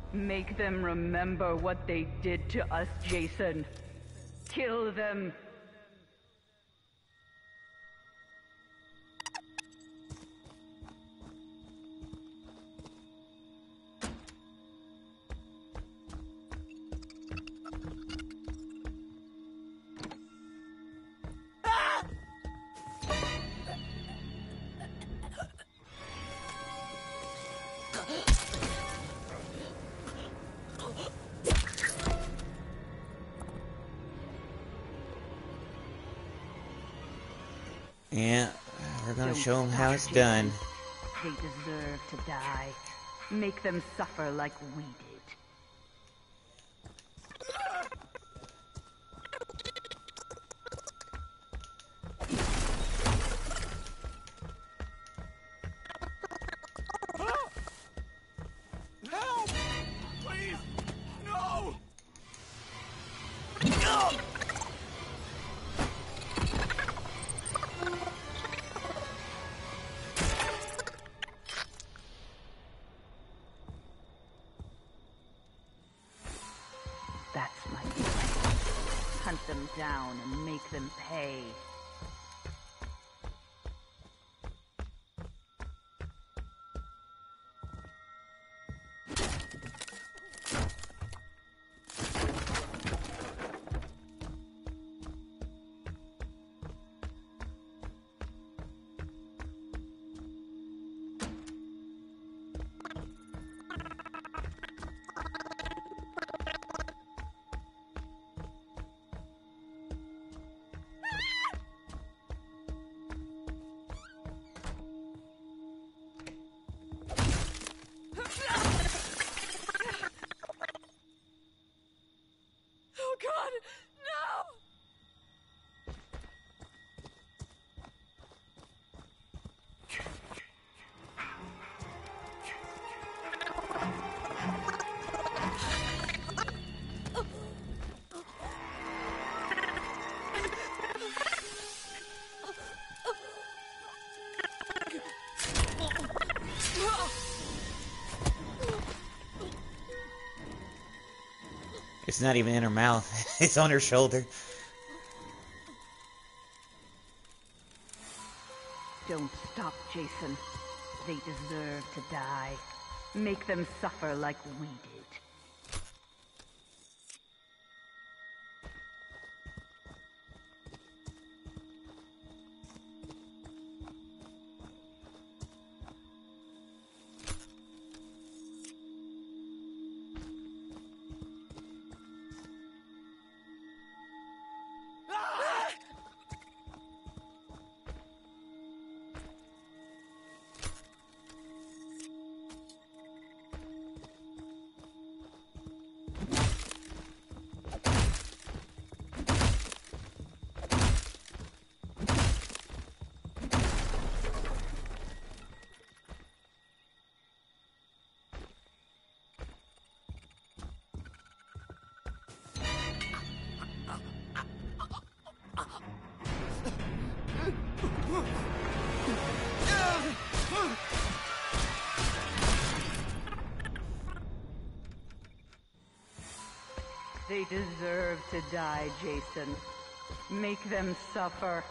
Make them remember what they did to us, Jason. Kill them. Yeah, we're gonna show them how it's done. They deserve to die. Make them suffer like we did. Help! Please! No! That's my plan. Hunt them down and make them pay. Oh God, no! It's not even in her mouth. It's on her shoulder. Don't stop, Jason. They deserve to die. Make them suffer like we did. They deserve to die, Jason. Make them suffer.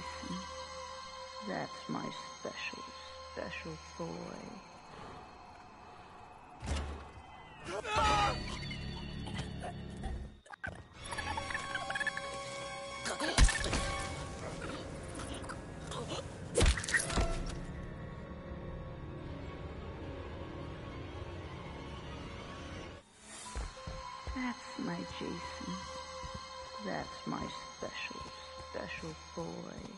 Jason. That's my special, special boy. That's my Jason. That's my special, special boy.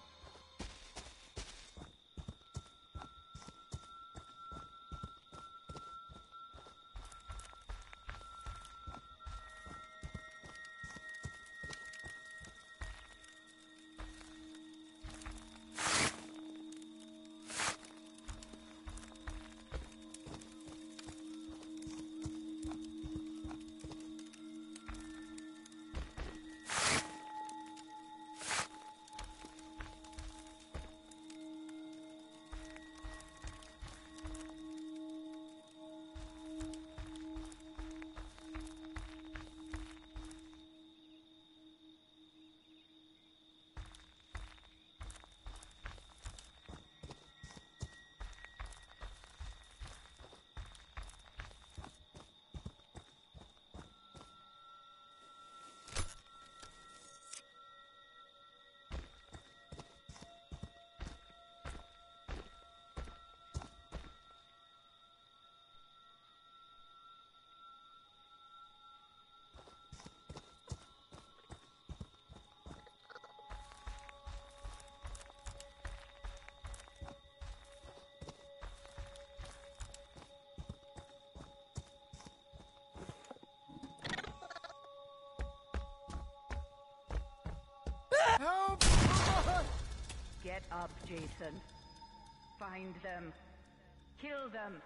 Help! Get up, Jason. Find them. Kill them.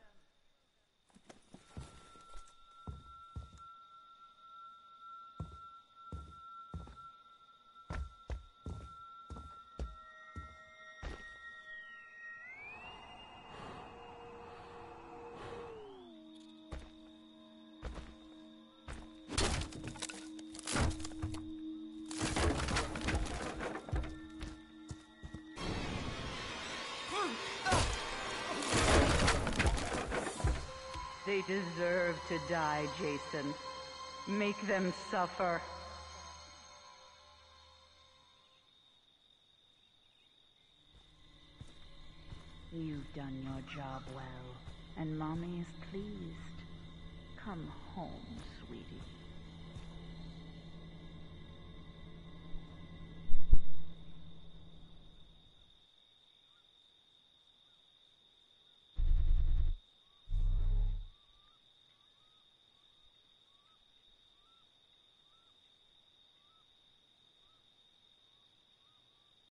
They deserve to die, Jason. Make them suffer. You've done your job well, and Mommy is pleased. Come home, sweetie.